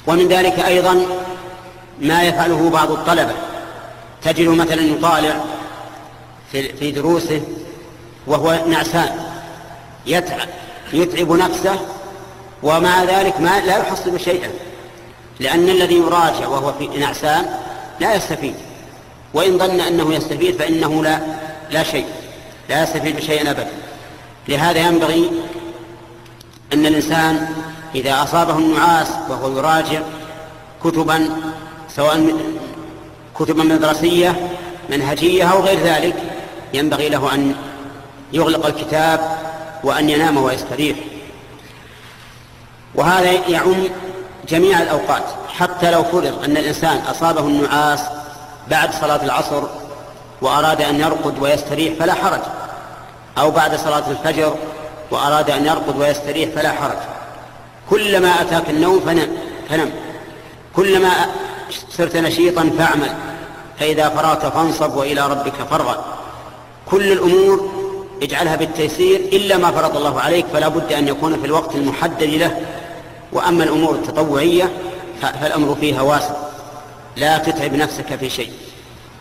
ومن ذلك أيضا ما يفعله بعض الطلبة، تجد مثلا يطالع في دروسه وهو نعسان، يتعب نفسه، ومع ذلك لا يحصل شيئا، لأن الذي يراجع وهو في نعسان لا يستفيد، وإن ظن أنه يستفيد فإنه لا شيء، لا يستفيد بشيء أبدا. لهذا ينبغي أن الإنسان إذا أصابه النعاس وهو يراجع كتبا، سواء كتبا مدرسية منهجية أو غير ذلك، ينبغي له أن يغلق الكتاب وأن ينام ويستريح. وهذا يعم جميع الأوقات، حتى لو فرض أن الإنسان أصابه النعاس بعد صلاة العصر وأراد أن يرقد ويستريح فلا حرج، أو بعد صلاة الفجر وأراد أن يرقد ويستريح فلا حرج. كلما أتاك النوم فنم، كلما صرت نشيطا فاعمل، فإذا فرغت فانصب وإلى ربك فارغب. كل الأمور اجعلها بالتيسير إلا ما فرض الله عليك، فلا بد أن يكون في الوقت المحدد له. وأما الأمور التطوعية فالأمر فيها واسع، لا تتعب نفسك في شيء.